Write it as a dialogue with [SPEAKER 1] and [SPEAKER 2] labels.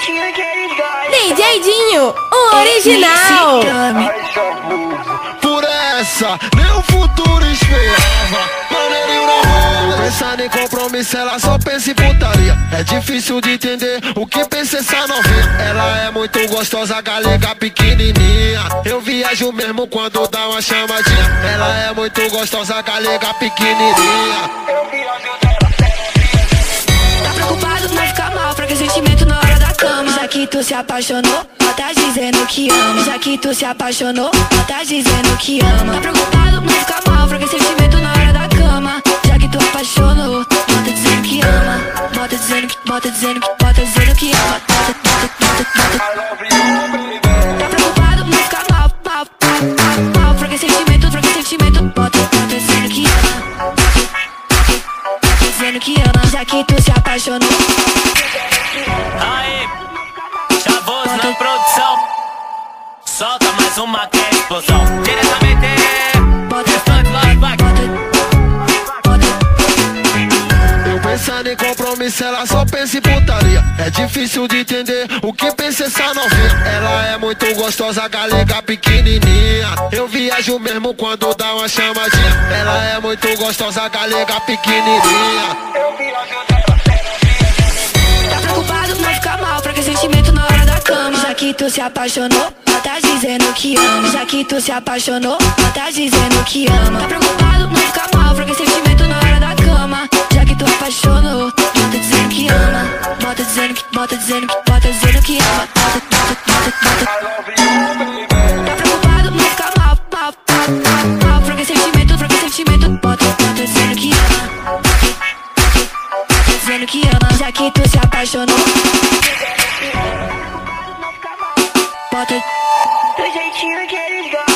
[SPEAKER 1] DJ Dinho, o original.
[SPEAKER 2] Por essa, nem o futuro esperava. Maneirinho na rua, pensando em compromisso, ela só pensa em putaria. É difícil de entender o que pensa essa novinha. Ela é muito gostosa, galega pequenininha. Eu viajo mesmo quando dá uma chamadinha. Ela é muito gostosa, galega pequenininha. Eu viajo dela.
[SPEAKER 3] Tá preocupado, não ficar mal, pra que sentimento na hora da cama. Já que tu se apaixonou, tá dizendo que ama. Já que tu se apaixonou, tá dizendo que ama. Tá preocupado, não ficar mal, pra que sentimento na hora da cama. Já que tu apaixonou, bota dizendo que ama. Bota dizendo que, bota dizendo que, bota dizendo que ama. Tá preocupado, não ficar mal, mal, pra que sentimento, bota dizendo que ama. Dizendo que ama, já que tu se apaixonou.
[SPEAKER 4] Aí, Chavoso na produção. Solta mais uma que é explosão. Diretamente
[SPEAKER 2] Eu pensando em compromisso, ela só pensa em putaria. É difícil de entender o que pensa essa novinha. Ela é muito gostosa, galega pequenininha. Eu viajo mesmo quando dá uma chamadinha. Ela é muito gostosa, galega pequenininha. Eu viajo dela.
[SPEAKER 3] Tá preocupado, não ficar mal, pra que sentimento na hora da cama. Já que tu se apaixonou, tá dizendo que ama. Já que tu se apaixonou, tá dizendo que ama. Tá preocupado, não ficar mal, pra que sentimento na hora da cama. Já que tu apaixonou, bota dizendo que ama. Bota dizendo que, bota dizendo que, bota dizendo que ama. Tá preocupado, não ficar mal, mal, pra que sentimento, bota dizendo que ama. Dizendo que ama, já que tu se apaixonou. Bota
[SPEAKER 5] do jeitinho que eles gostam.